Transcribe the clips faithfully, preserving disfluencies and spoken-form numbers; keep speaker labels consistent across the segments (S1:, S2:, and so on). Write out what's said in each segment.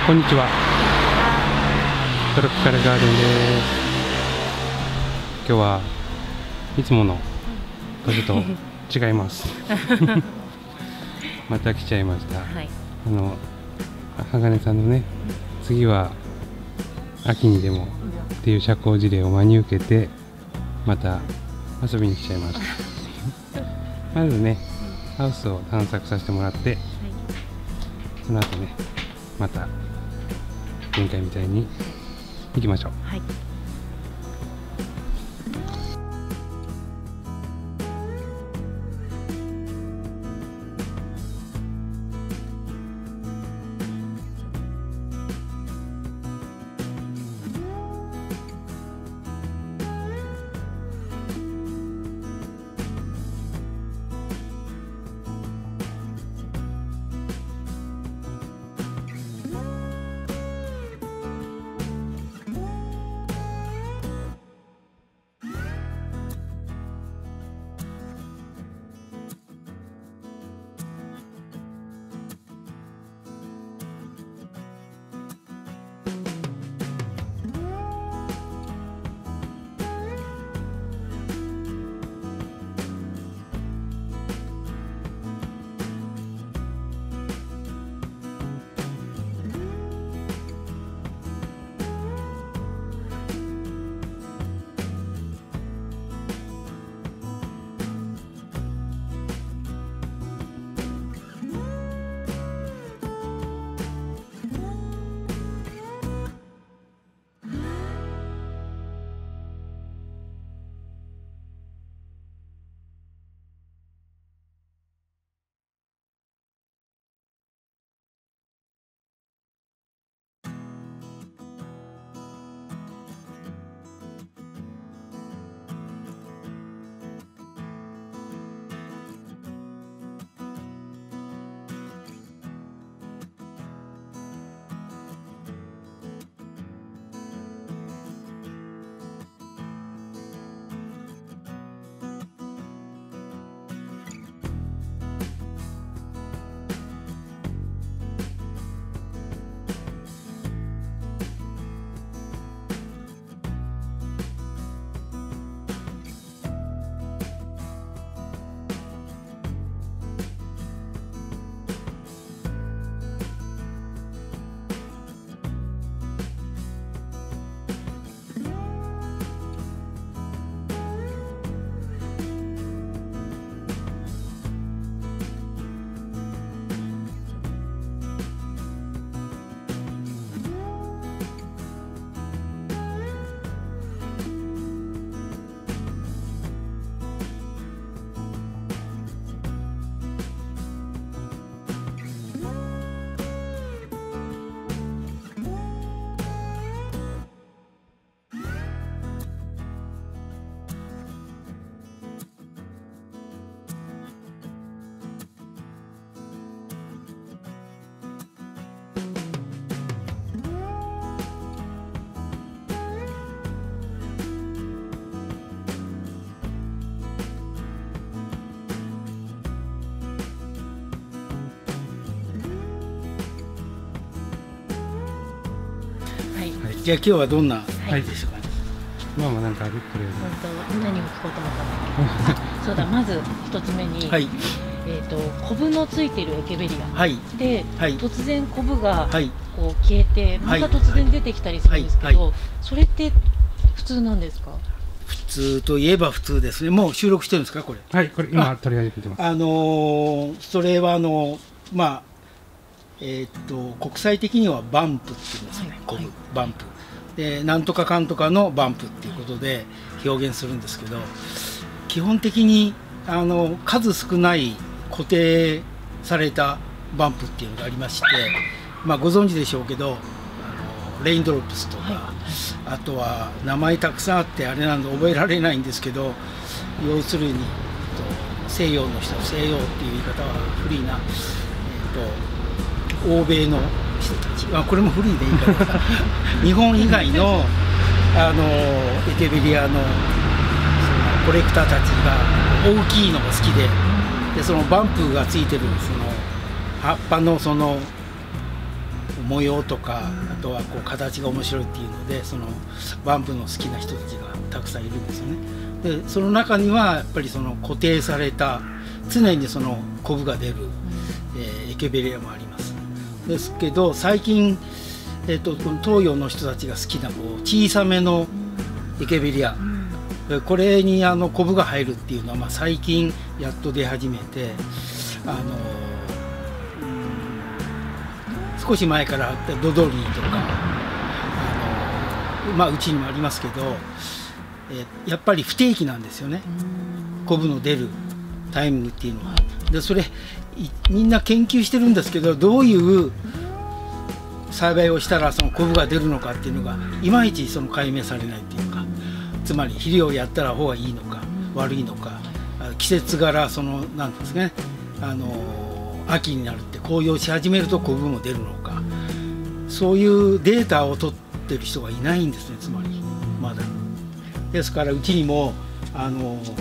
S1: こんにちは。トロピカルガーデンです。今日はいつもの時と違います。また来ちゃいました。はい、あの鋼さんのね、次は秋にでもっていう社交辞令を真に受けてまた遊びに来ちゃいました。まずね、ハウスを探索させてもらって、はい、その後ね、また前回みたいに行きましょう。はい。
S2: じゃあ今日はどんなあれでしょうかね。
S1: まあまあなんかあるとりあえず。
S3: 本当何を聞こうと思ったんだっけ。そうだ、まず一つ目に、はい、えっとコブのついてるエケベリア、はい、で、はい、突然コブがこう消えて、また突然出てきたりするんですけど、はいはい、それって普通なんですか？
S2: 普通といえば普通ですね。もう収録してるんですかこれ？
S1: はい、これ今取り上げてます。
S2: あのー、それはあのまあえー、っと国際的にはバンプって言うんですね。はい、コブ、はい、バンプ。でなんとかかんとかのバンプっていうことで表現するんですけど、基本的にあの数少ない固定されたバンプっていうのがありまして、まあ、ご存知でしょうけど、あのレインドロップスとか、はい、あとは名前たくさんあってあれなんで覚えられないんですけど、要するに西洋の人、西洋っていう言い方は古いな、えー、と欧米の人たち、あこれも古いでいいから日本以外のあのエケベリアのそのコレクターたちが大きいのが好きで、でそのバンプがついてるその葉っぱのその模様とか、あとはこう形が面白いっていうので、そのバンプの好きな人たちがたくさんいるんですよね。でその中にはやっぱりその固定された常にそのコブが出る、えー、エケベリアもあります。ですけど最近、えー、とこの東洋の人たちが好きなこう小さめのエケベリア、これにあのコブが入るっていうのは、まあ、最近やっと出始めて、あの少し前からあったドドリーとか、あの、まあ、うちにもありますけど、えー、やっぱり不定期なんですよね、コブの出るタイミングっていうのは。でそれみんな研究してるんですけど、どういう栽培をしたらそのコブが出るのかっていうのがいまいちその解明されないっていうか、つまり肥料をやったら方がいいのか悪いのか、季節柄そのなんですね、あの秋になるって紅葉し始めるとコブも出るのか、そういうデータを取ってる人がいないんですね、つまりまだ。ですからうちにもあの例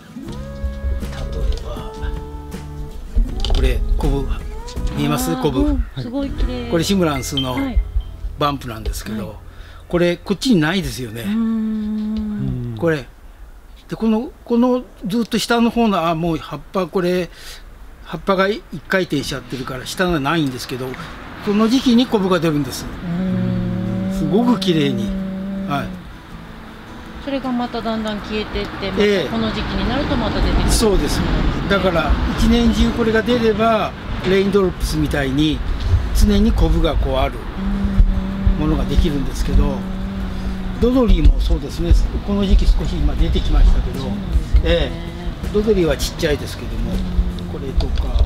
S2: えばこれコブ見えます？コブ、
S3: すごい綺麗。
S2: これシムランスのバンプなんですけど、はい、これこっちにないですよね。これでこのこのずっと下の方のあもう葉っぱ、これ葉っぱが一回転しちゃってるから下がないんですけど、この時期にコブが出るんです。すごく綺麗に、はい。
S3: それがまただんだん消えていって、またこの時期になるとまた出てくる、えー、
S2: そうです。だから一年中これが出ればレインドロップスみたいに常にコブがこうあるものができるんですけど、ドドリーもそうですね。この時期少し今出てきましたけど、ええ、ドドリーはちっちゃいですけども、これとか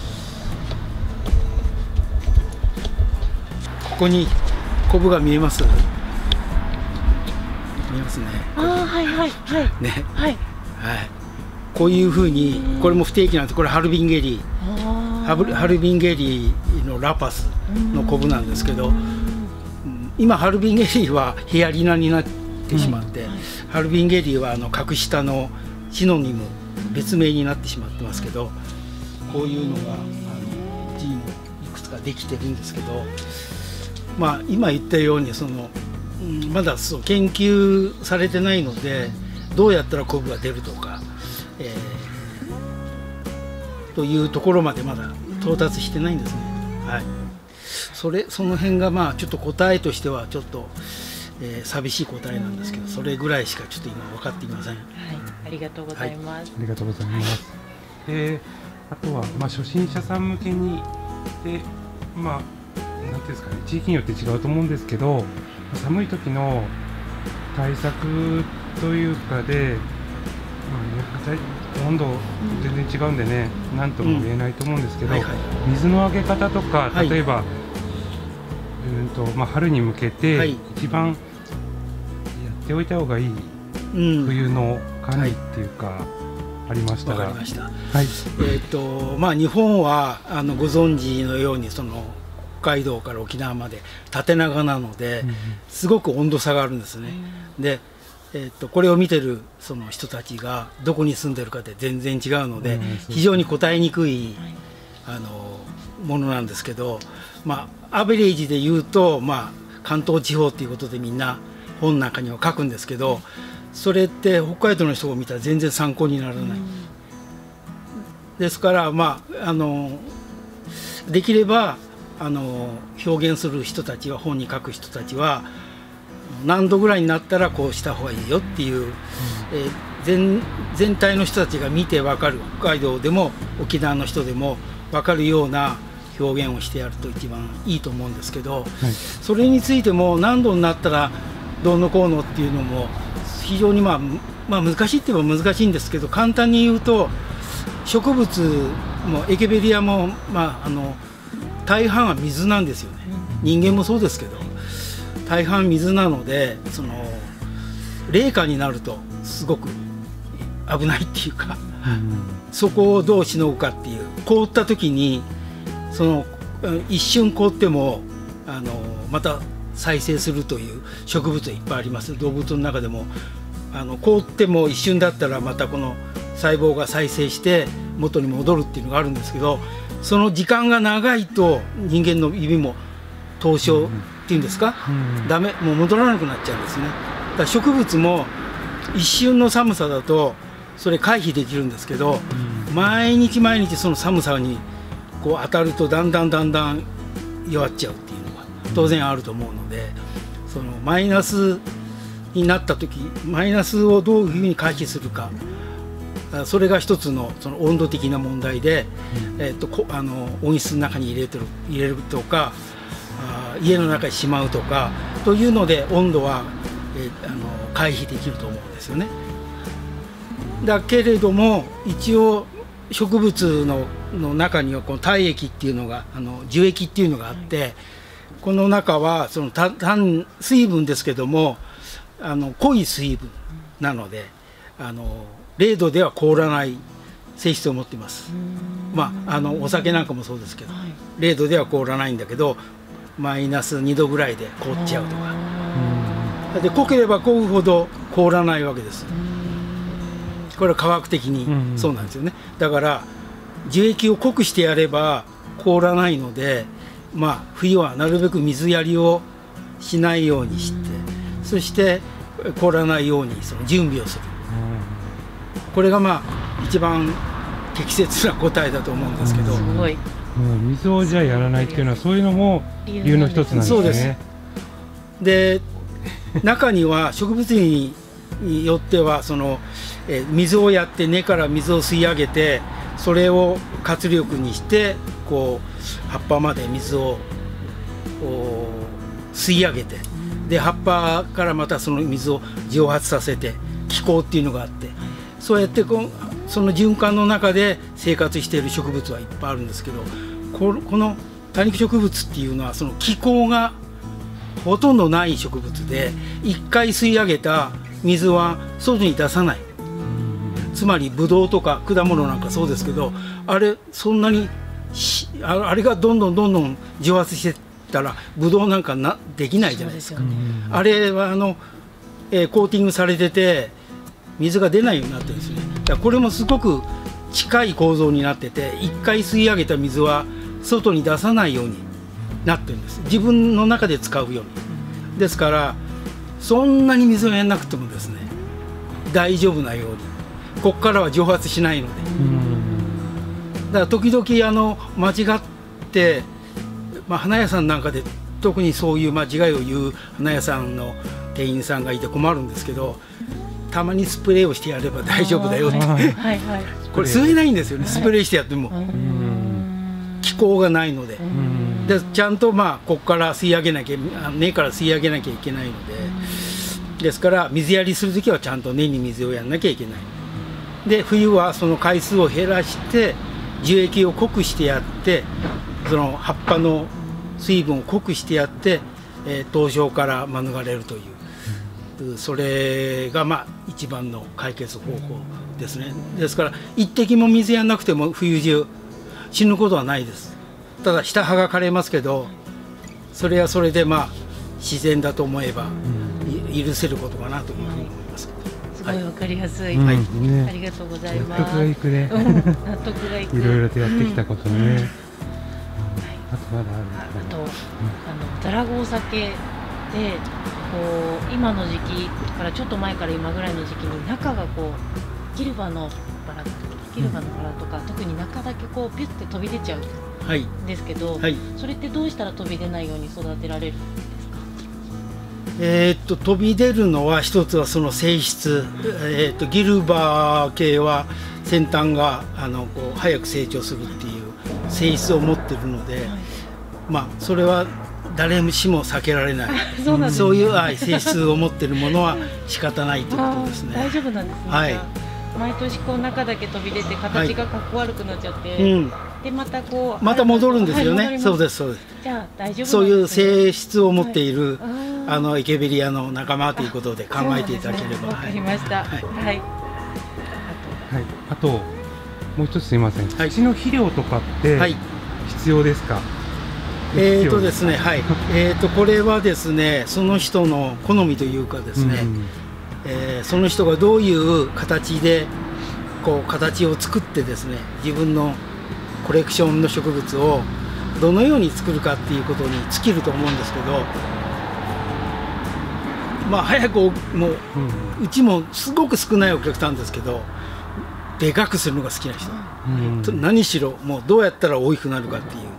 S2: ここにコブが見えます？見えますね。
S3: ああ、はいはいはい。
S2: ね。
S3: はい。
S2: はい。こういうふうに、これも不定期なんで、これハルビンゲリー、ハルハルビンゲリーのラパスのコブなんですけど、今ハルビンゲリーはヘアリナになってしまって、はいはい、ハルビンゲリーはあの格下のシノニム、別名になってしまってますけど、こういうのがあのうちにもいくつかできてるんですけど、まあ今言ったようにその、うん、まだそう研究されてないので、どうやったらコブが出るとか、えー、というところまでまだ到達してないんですね。はい。それその辺がまあちょっと答えとしてはちょっと、えー、寂しい答えなんですけど、それぐらいしかちょっと今分かっていません。はい、
S3: ありがとうございます。はい、
S1: ありがとうございます。で、あとはまあ初心者さん向けにで、まあなんていうんですかね、地域によって違うと思うんですけど、寒い時の対策というかで、まあね、温度全然違うんでね、何とも言えないと思うんですけど、うんはいはい、水のあげ方とか、例えば、はい、うんとまあ、春に向けて一番やっておいた方がいい冬の管理っていうか、はい、ありましたら。わかりました。はい、
S2: えっとまあ日本はあのご存知のようにその北海道から沖縄まで縦長なので、うん、すごく温度差があるんですね。うん、でえー、とこれを見てるその人たちがどこに住んでるかで全然違うので、非常に答えにくいあのものなんですけど、まあアベレージで言うと、まあ、関東地方っていうことでみんな本の中には書くんですけど、それって北海道の人を見たら全然参考にならない。ですから、まあ、あのできればあの表現する人たちは、本に書く人たちは何度ぐらいになったらこうした方がいいよっていう、うん、えー、全, 全体の人たちが見て分かる、北海道でも沖縄の人でも分かるような表現をしてやると一番いいと思うんですけど、はい、それについても何度になったらどうのこうのっていうのも非常に、まあ、まあ難しいって言えば難しいんですけど、簡単に言うと植物もエケベリアも、まあ、あの大半は水なんですよね。人間もそうですけど大半水なので、その冷夏になるとすごく危ないっていうか、うん、そこをどうしのぐかっていう、凍った時にその一瞬凍ってもあのまた再生するという植物いっぱいあります。動物の中でもあの凍っても一瞬だったらまたこの細胞が再生して元に戻るっていうのがあるんですけど、その時間が長いと人間の指も凍傷っていうんですか、うん、ダメ、もう戻らなくなっちゃうんですね。だから植物も一瞬の寒さだとそれ回避できるんですけど、うん、毎日毎日その寒さにこう当たるとだんだんだんだん弱っちゃうっていうのが当然あると思うので、そのマイナスになった時、マイナスをどういうふうに回避するか、それが一つのその温度的な問題で、うん、えー、とこあの温室の中に入れてる入れるとか、あ家の中にしまうとかというので温度は、えー、あの回避できると思うんですよね。だけれども一応植物 の, の中にはこの体液っていうのがあの樹液っていうのがあって、はい、この中はその単水分ですけどもあの濃い水分なので、あのれいどでは凍らない性質を持っています。まあ、あのお酒なんかもそうですけど、はい、れいどでは凍らないんだけどマイナスにどぐらいで凍っちゃうとかで、濃ければ濃いほど凍らないわけです。これは科学的にそうなんですよね。だから樹液を濃くしてやれば凍らないので、まあ、冬はなるべく水やりをしないようにして、そして凍らないようにその準備をする。これがまあ一番適切な答えだと思うんですけど、
S3: すごい。
S1: もう水をじゃあやらないっていうのはそういうのも理由の一つなんですね。そうです。
S2: で、中には植物によってはそのえ水をやって根から水を吸い上げて、それを活力にしてこう葉っぱまで水を吸い上げて、で葉っぱからまたその水を蒸発させて気候っていうのがあって、そうやってこうその循環の中で生活している植物はいっぱいあるんですけど、この、この多肉植物っていうのはその気候がほとんどない植物で、一回吸い上げた水は外に出さない。つまりブドウとか果物なんかそうですけど、あれそんなにあれがどんどんどんどん蒸発してったらブドウなんかなできないじゃないですか。あれはあの、えー、コーティングされてて水が出ないようになってるんですね。だからこれもすごく近い構造になってて、一回吸い上げた水は外に出さないようになってるんです。自分の中で使うように。ですからそんなに水をやらなくてもですね大丈夫なように、ここからは蒸発しないので、だから時々あの間違って、まあ、花屋さんなんかで特にそういう間違いを言う花屋さんの店員さんがいて困るんですけど、たまにスプレーをしてやれば大丈夫だよってこれ吸えないんですよね、スプレーしてやっても気候がないので。でちゃんとまあここから吸い上げなきゃ、根から吸い上げなきゃいけないので、ですから水やりするときはちゃんと根に水をやらなきゃいけない。で冬はその回数を減らして樹液を濃くしてやって、その葉っぱの水分を濃くしてやって、えー、凍傷から免れるという、それがまあ一番の解決方法ですね。ですから一滴も水やらなくても冬中死ぬことはないです。ただ下葉が枯れますけど、それはそれでまあ自然だと思えば許せることかなというふうに思います。
S3: すごいわかりやすい、
S1: はい、
S3: ね、ありがとうございます。
S1: 納得がいくね。
S3: 納得がいく。
S1: いろいろとやってきたことね。うんうん、あとまだある。
S3: あと、うん、あのザラゴお酒でこう今の時期からちょっと前から今ぐらいの時期に中がこうギルバのバラギルバのバラとか、うん、特に中だけこうピュッて飛び出ちゃうんですけど、はい、それってどうしたら飛び出ないように育てられるんですか？
S2: えー、っと飛び出るのは一つはその性質、えー、っとギルバー系は先端があのこう早く成長するっていう性質を持っているので、はい、まあそれは誰しも避けられない。そうなんですね。そういう、はい、性質を持っているものは仕方ないということですね。
S3: 大丈夫なんですね。
S2: はい。
S3: 毎年こう中だけ飛び出て形がかっこ悪くなっちゃって、はい、うん、でまたこう
S2: また戻るんですよね。はい、そうですそうです。
S3: じゃあ大丈夫なんですね。
S2: そういう性質を持っている、はい、あのエケベリアの仲間ということで考えていただければ。
S3: わかりました。はい。はい。
S1: はい、あともう一つすみません。はい、土の肥料とかって必要ですか？はい、
S2: えーとですね、はい、えーとこれはですね、その人の好みというかですね、うん、えー、その人がどういう形でこう形を作ってですね、自分のコレクションの植物をどのように作るかっていうことに尽きると思うんですけど、まあ早くもう、うん、うちもすごく少ないお客さんですけど、でかくするのが好きな人、うん、何しろもうどうやったら大きくなるかっていう、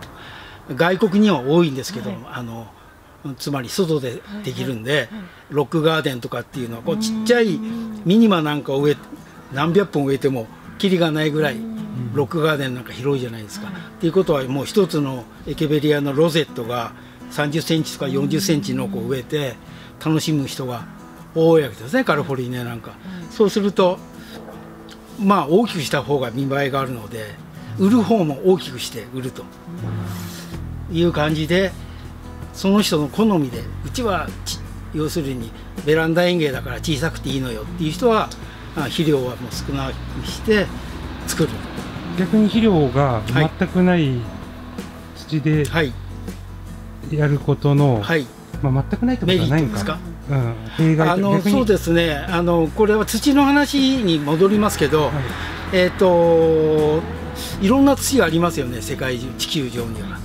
S2: 外国には多いんですけど、はい、あのつまり外でできるんで、はいはいはい、ロックガーデンとかっていうのはこうちっちゃいミニマなんかを植え何百本植えてもキリがないぐらいロックガーデンなんか広いじゃないですか。って、はい、いうことはもう一つのエケベリアのロゼットがさんじゅっセンチとかよんじゅっセンチのこう植えて楽しむ人が多いわけですね、カリフォルニアなんか。そうするとまあ大きくした方が見栄えがあるので、売る方も大きくして売るという感じで、その人の好みで、うちは要するにベランダ園芸だから小さくていいのよっていう人は肥料はもう少なくして作る。
S1: 逆に肥料が全くない土でやることの、はい、まあ、全くないってことはないんか。うん、弊害、あのそうですね、あのこれは土の話に戻りますけど、はい、えーといろんな土がありますよね、世界中、地球上には。はい、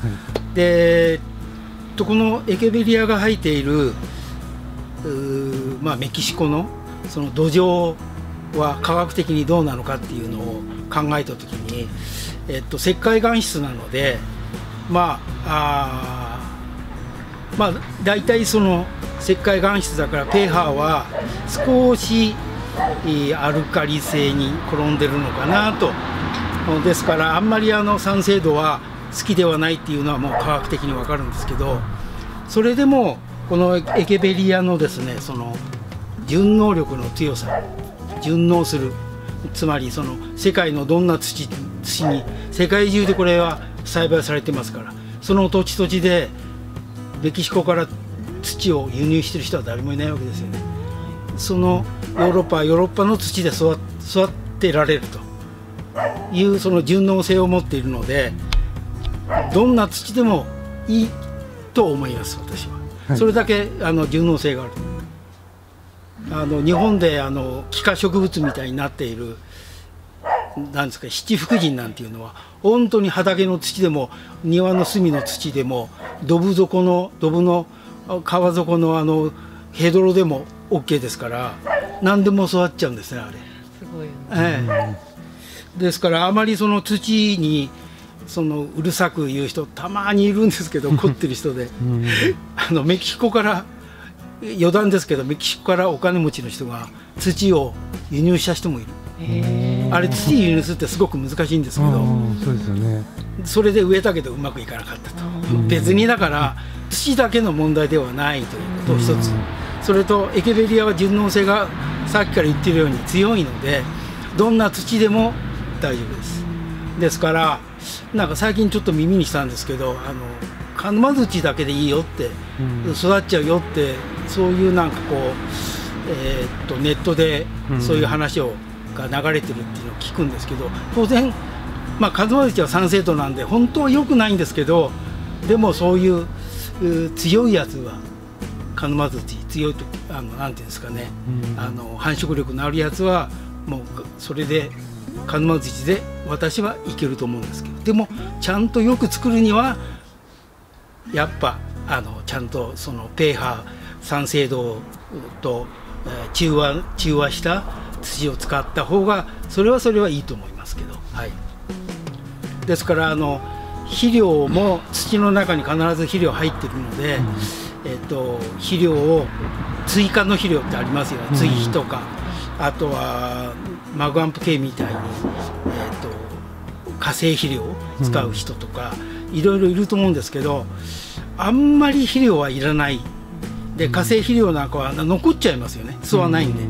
S1: でとこのエケベリアが生えている、まあ、メキシコのその土壌は科学的にどうなのかっていうのを考えたときに、えっと、石灰岩質なので、まあ、あまあ大体その石灰岩質だから pH は少しアルカリ性に転んでるのかなと。ですからあんまりあの酸性度は好きではないっていうのはもう科学的に分かるんですけど、それでもこのエケベリアのですね、その順応力の強さ、順応する、つまりその世界のどんな土土に世界中でこれは栽培されてますから、その土地土地でメキシコから土を輸入してる人は誰もいないわけですよね。そのヨーロッパはヨーロッパの土で育てられるというその順応性を持っているので、どんな土でもいいと思います、私は。はい、それだけあの順応性がある。あの日本であの幾何植物みたいになっているなんですか、七福神なんていうのは本当に畑の土でも庭の隅の土でもドブ底のドブの川底のあのヘドロでも OK ですから、何でも育っちゃうんですね、あれ。すごいよね。ええ、ですからあまりその土にそのうるさく言う人たまにいるんですけど、怒ってる人で、うん、あのメキシコから余談ですけど、メキシコからお金持ちの人が土を輸入した人もいる。あれ土輸入するってすごく難しいんですけど、 そうですよね、
S2: それで植えたけどうまくいかなかったと。別にだから土だけの問題ではないということを一つ、それとエケベリアは順応性がさっきから言ってるように強いので、どんな土でも大丈夫です。ですからなんか最近ちょっと耳にしたんですけど、あの鹿沼土だけでいいよって、育っちゃうよって、そういうなんかこう、えー、っとネットでそういう話をが流れてるっていうのを聞くんですけど、当然、まあ、鹿沼土は酸性度なんで本当は良くないんですけど、でもそういう強いやつは鹿沼土強いと、あのなんていうんですかね、あの繁殖力のあるやつはもうそれで鹿沼土で私はいけると思うんですけど、でもちゃんとよく作るにはやっぱあのちゃんとその pH 酸性度と、えー、中和中和した土を使った方がそれはそれはいいと思いますけど、はい、ですからあの肥料も土の中に必ず肥料入ってるので、うん、えー、と肥料を追加の肥料ってありますよね、追肥とか、うん、あとはマグアンプ系みたいに、えー、と化成肥料を使う人とか、うん、いろいろいると思うんですけど、あんまり肥料はいらないで、化成肥料なんかは残っちゃいますよね、吸わないんで、うん、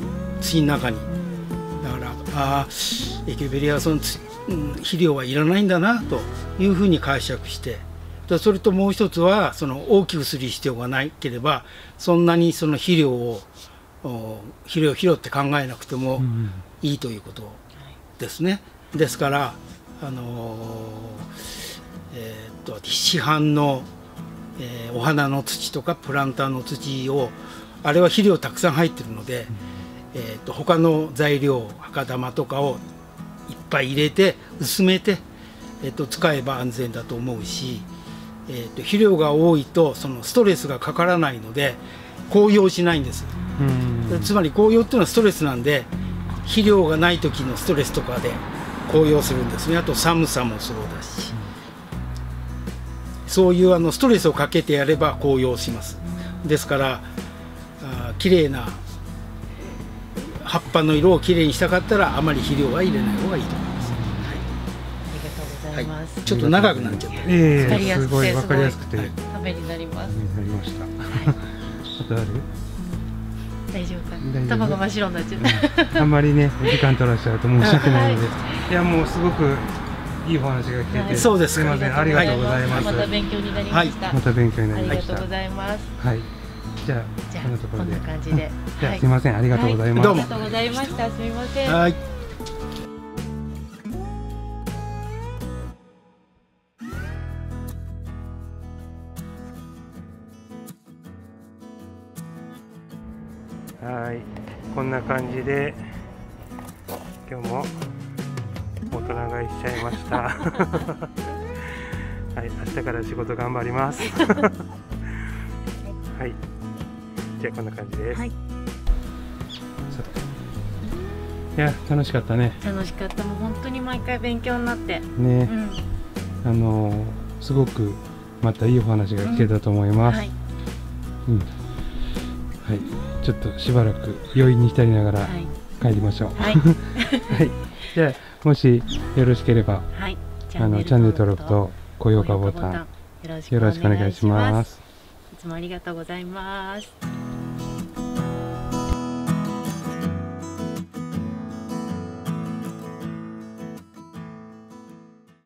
S2: 土の中に。だからあエケベリアはその肥料はいらないんだなというふうに解釈して、それともう一つはその大きくする必要がなければ、そんなにその肥料を肥料肥料って考えなくてもいいということですね。ですからあのーえー、っと市販の、えー、お花の土とかプランターの土を、あれは肥料たくさん入ってるので、えー、っと他の材料赤玉とかをいっぱい入れて薄めて、えー、っと使えば安全だと思うし、 えー、と肥料が多いとそのストレスがかからないので紅葉しないんです。うん、つまり紅葉っていうのはストレスなんで、肥料がない時のストレスとかで紅葉するんですね。あと寒さもそうだし、そういうあのストレスをかけてやれば紅葉します。ですからあ綺麗な葉っぱの色をきれいにしたかったらあまり肥料は入れない方がいいと思います。
S3: ありがとうございます。
S2: はい、ちょっと長くなっちゃった。
S1: ええ、すごいわかりやすくて
S3: ためになります。
S1: ためになりました。あとある？
S3: 大丈夫かな。頭が真っ白になっちゃった。
S1: あんまりね時間取らしちゃうと申し訳ないので、いやもうすごくいいお話が聞けて、
S2: そうです。
S1: すみません、ありがとうございます。
S3: また勉強になりました。
S1: また勉強になりました。
S3: ありがとうございます。
S1: はい。じゃあこんなところで。
S3: こんな感じで。
S1: じゃあすみません、ありがとうございます。
S2: どうも
S3: ありがとうございました。すみません。
S2: はい。
S1: はい、こんな感じで今日も大人買いしちゃいましたはい、明日から仕事頑張りますはい、じゃあこんな感じです。はい、いや楽しかったね。
S3: 楽しかった。もう本当に毎回勉強になって
S1: ね、うん、あのすごくまたいいお話が聞けたと思います。うん、はい、うん、はい、ちょっとしばらく余韻に浸りながら帰りましょう。はい、はい、じゃあもしよろしければ、はい、あのチャンネル登録と高評価ボタンよろしくお願いします。
S3: いつもありがとうございます。